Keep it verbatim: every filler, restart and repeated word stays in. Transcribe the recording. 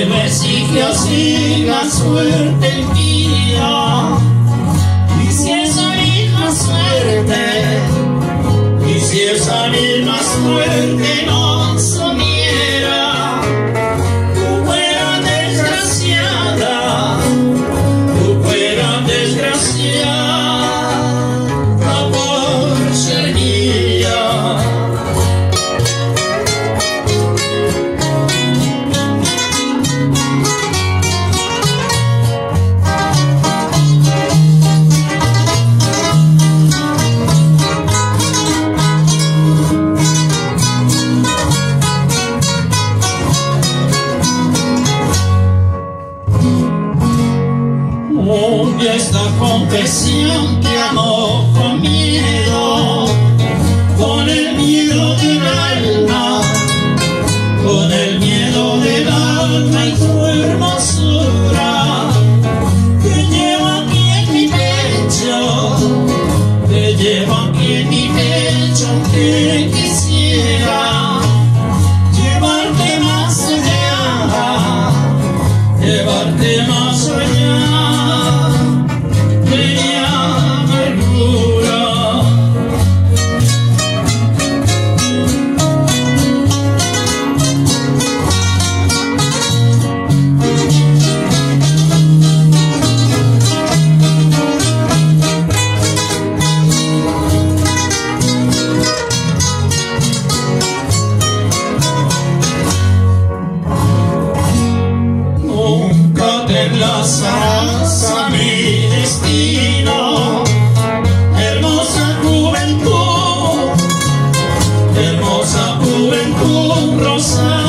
que me siga, siga suerte el día. Y si esa misma suerte, y si esa misma suerte no sumiera, tú fueras desgraciada, tú fueras desgraciada por ser mía. Y esta confesión que amo con miedo, con el miedo del alma, con el miedo del alma y tu hermosura, te llevo aquí en mi pecho, te llevo aquí en mi pecho, que quisiera llevarte más allá, llevarte más allá. Enlazarás a mi destino, hermosa juventud, hermosa juventud rosa.